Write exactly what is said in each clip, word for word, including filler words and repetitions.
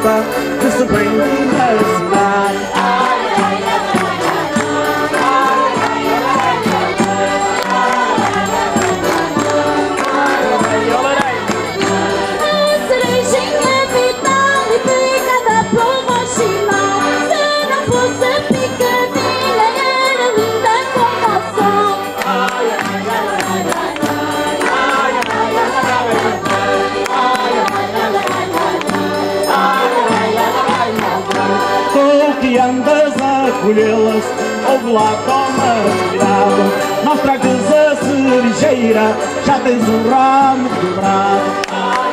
festa que se prende na cidade. Que andas a colhê-las, ouve lá, toma cuidado, não estragues a cerejeira, já tens um ramo quebrado.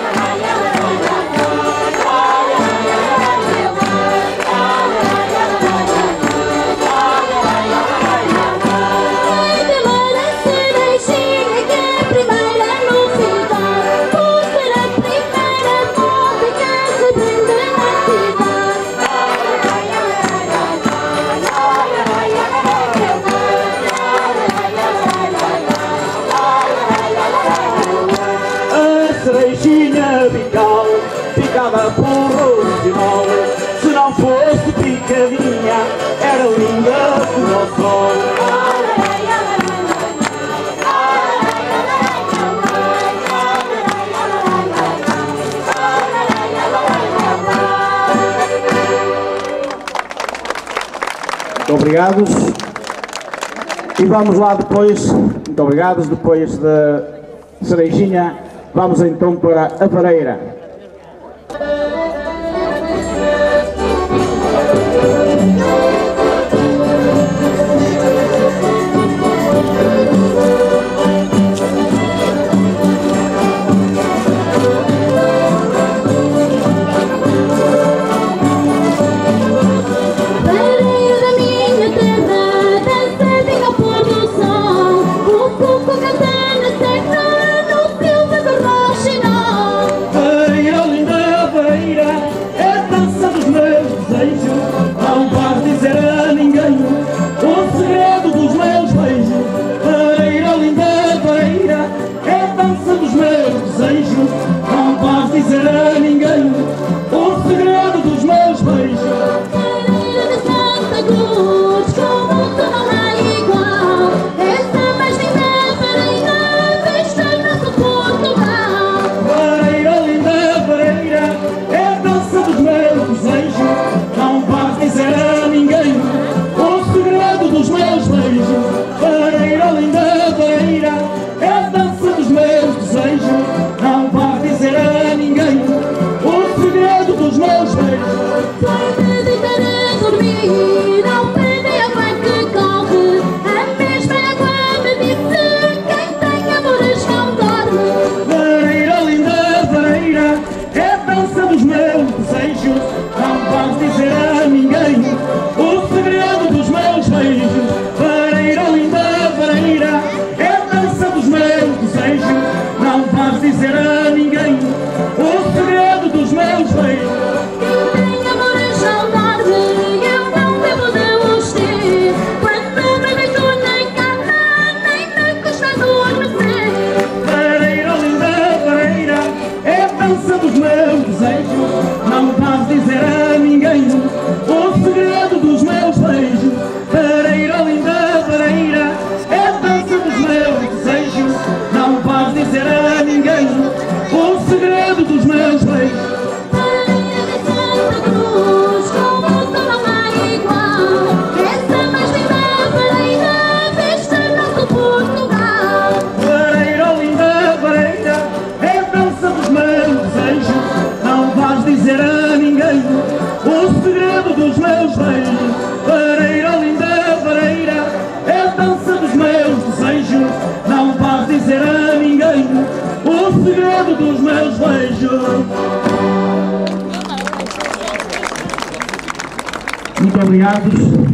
Cerejinha bical, picada por rosinol, se não fosse picadinha, era linda como o sol. Muito obrigados. E vamos lá depois, muito obrigados, depois da cerejinha, vamos então para a vareira. Dos meus beijos. Muito obrigado.